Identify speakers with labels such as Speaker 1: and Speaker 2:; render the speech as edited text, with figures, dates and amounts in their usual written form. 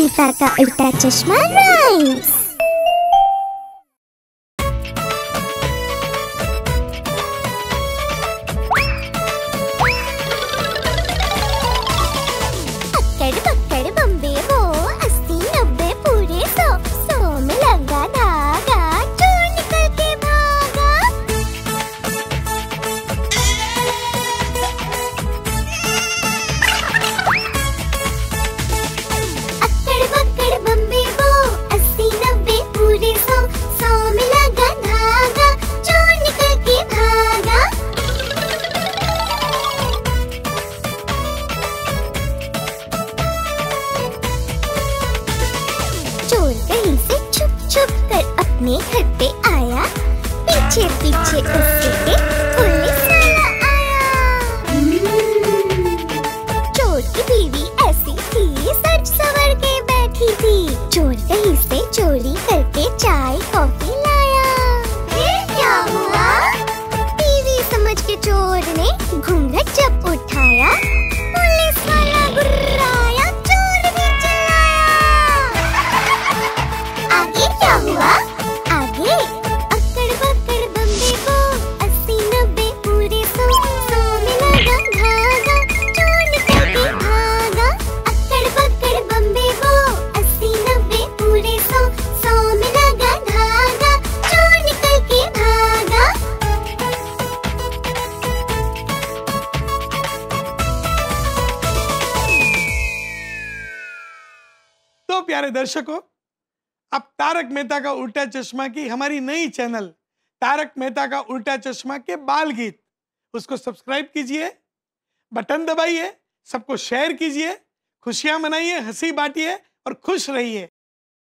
Speaker 1: मेहता का उल्टा चश्मा राइम्स। अक्कड़ बक्कड़ बम्बे वो 80 90 पूरे 100 में लगा धागा, चोर निकल के भागा। अक्कड़ बक्कड़ बम्बे वो 80 90 पूरे 100 में लगा धागा, चोर निकल के भागा। चोर कहीं से छुप छुप कर अपने घर पे आया, पीछे पीछे उसके पुलिस वाला आया। चोर की बीवी ऐसी थी, सच सवर के बैठी थी। चोर कहीं से चोरी करके चाय कॉफी लाया। फिर क्या हुआ? बीवी समझ के चोर ने घूंघट जब उठाया, पुलिस वाला गुर्राया, चोर भी चिल्लाया। आगे क्या हुआ? आगे अक्कड़ बक्कड़ बम्बे को 80 90 पूरे 100 में लगा धागा, चोर निकल के भागा। अक्कड़ बक्कड़ बम्बे को 80 90 पूरे 100 में लगा धागा, चोर निकल के भागा।
Speaker 2: तो प्यारे दर्शकों, अब तारक मेहता का उल्टा चश्मा की हमारी नई चैनल तारक मेहता का उल्टा चश्मा के बाल गीत, उसको सब्सक्राइब कीजिए, बटन दबाइए, सबको शेयर कीजिए, खुशियां मनाइए, हंसी बांटिए और खुश रहिए।